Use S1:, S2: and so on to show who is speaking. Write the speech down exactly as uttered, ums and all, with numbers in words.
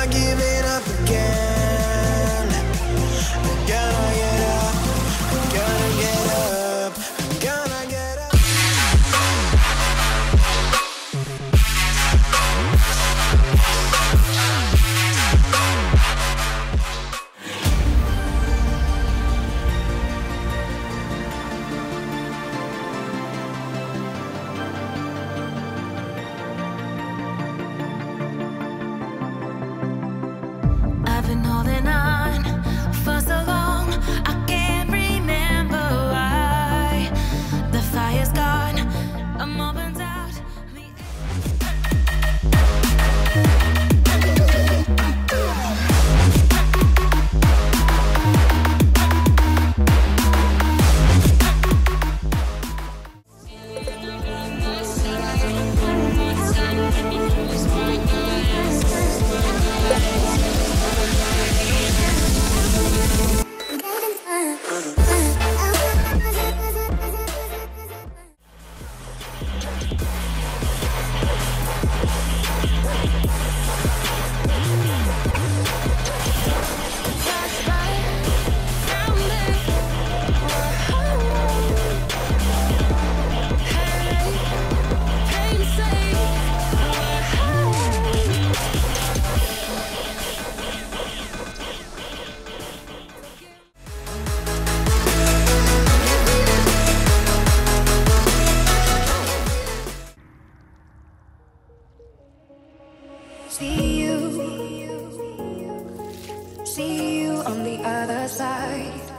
S1: not giving up again. I'm gonna get up, I'm gonna get up, I'm gonna get up.
S2: I've been holding on for so long, I can't remember why. The fire's gone, I'm all burnt out. See you, see you on the other side.